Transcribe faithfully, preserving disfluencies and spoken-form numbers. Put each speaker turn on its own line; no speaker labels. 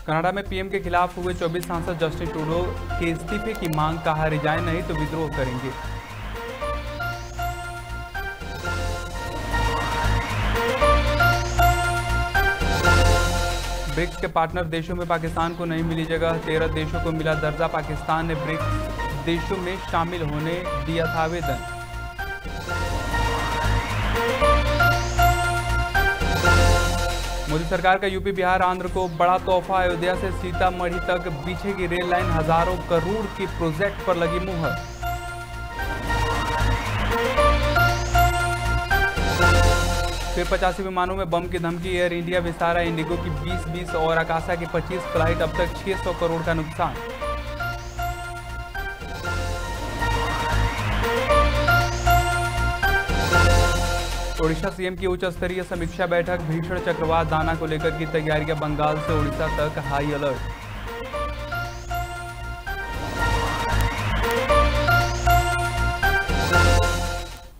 Canada में PM के खिलाफ हुए चौबीस सांसद जस्टिन ट्रूडो के इस्तीफे की मांग, कहा रिजाइन नहीं तो विद्रोह करेंगे। ब्रिक्स के पार्टनर देशों में पाकिस्तान को नहीं मिली जगह, तेरह देशों को मिला दर्जा। पाकिस्तान ने ब्रिक्स देशों में शामिल होने दिया था आवेदन। मोदी सरकार का यूपी बिहार आंध्र को बड़ा तोहफा, अयोध्या से सीतामढ़ी तक बिछेगी रेल लाइन, हजारों करोड़ के प्रोजेक्ट पर लगी मुहर। फिर पचासी विमानों में बम की धमकी, एयर इंडिया, विस्तारा, इंडिगो की बीस बीस और आकाशा की पच्चीस फ्लाइट, अब तक छह सौ करोड़ का नुकसान। ओडिशा सीएम की उच्च स्तरीय समीक्षा बैठक, भीषण चक्रवात दाना को लेकर की तैयारियां, बंगाल से ओडिशा तक हाई अलर्ट।